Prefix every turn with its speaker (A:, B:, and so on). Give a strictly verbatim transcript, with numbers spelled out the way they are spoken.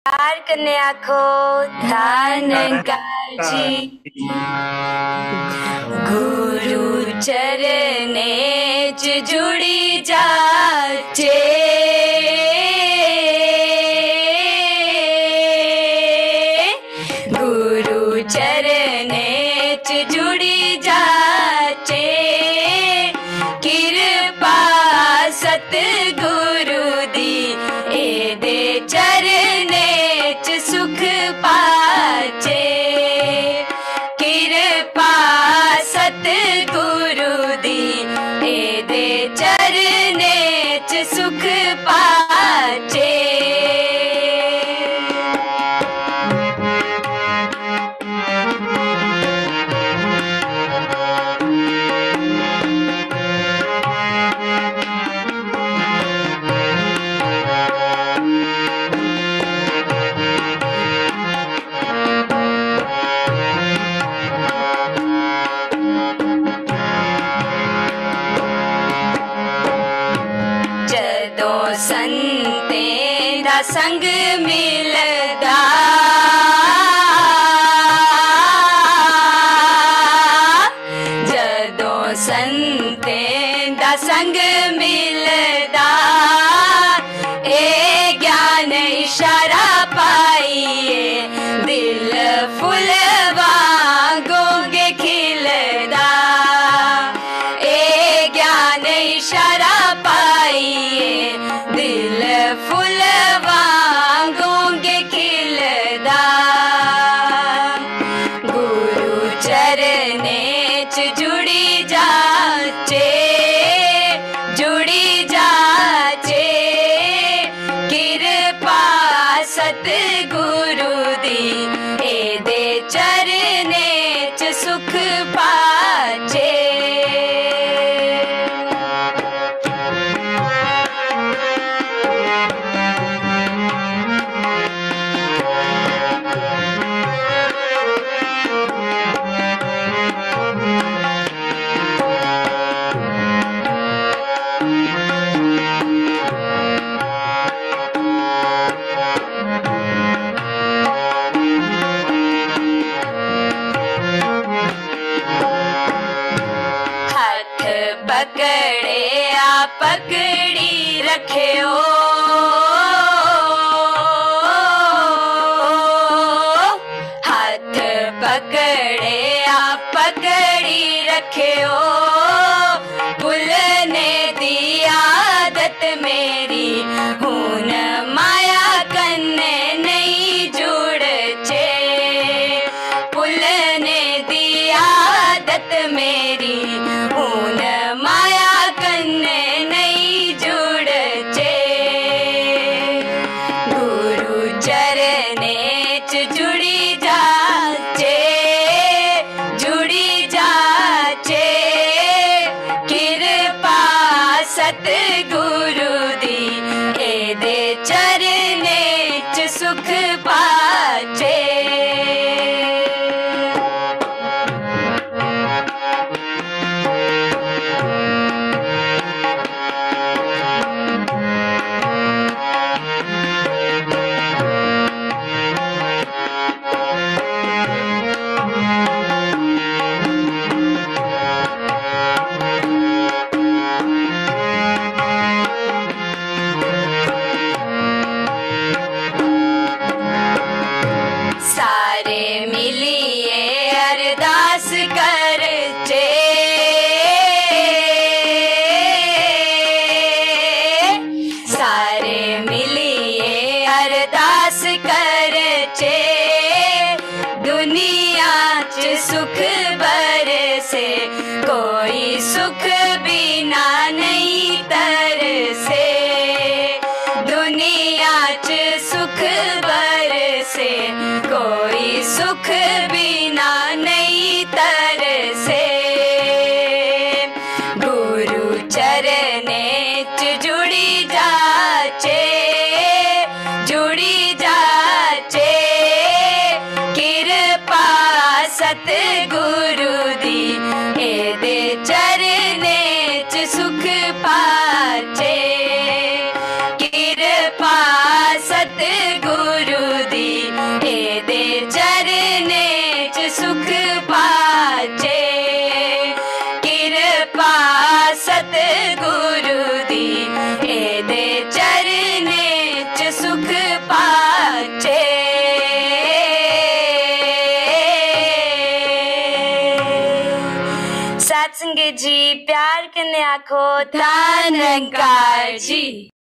A: प्यार कने आखो ध्यान काजी गुरु चरने च जुड़ी जाचे गुरु चरने च जुड़ी जाचे किरपा सतगुरु दी एदे चरने च सुख पाचे किरपा सतगुरु दी एदे चरने च सुख पाचे संतें दा संग मिलदा जदों संतें दा संग मिलदा ए ज्ञान इशारा पाइए दिल फुल वांगों खिलदा ए ज्ञान इशारा पाइए दिल फुल वांगों खिलदा गुरु चरने च जुड़ी जाचे जुड़ी जाचे किरपा सतगुरु दी एदे चरने च सुख पाचे पकड़े आ पकड़ी रखियो हाथ पकड़े आ पकड़ी रखियो भूलने दी आदत मेरी हून माया कन्ने नहीं जुड़चे भूलने दी आदत मेरी हून माया कन्ने नहीं जुड़चे गुरु चरने च जुड़ी जाचे जुड़ी जाचे किरपा सतगुरु दी एदे चरने च सुख पाचे सारे मिलिए अरदास करचे सारे मिलिए अरदास करचे दुनिया च सुख बरसे कोई सुख बिना नहीं तरसे दुनिया च सुख बरसे कोई सुख बिना नहीं तरसे गुरु चरने च जुड़ी जाचे जुड़ी जाचे किरपा सतगुरु दी एदे चरने च सुख पाचे किरपा सतगुरु
B: संगे जी प्यार कन्ने आखो
A: धन निरंकार जी।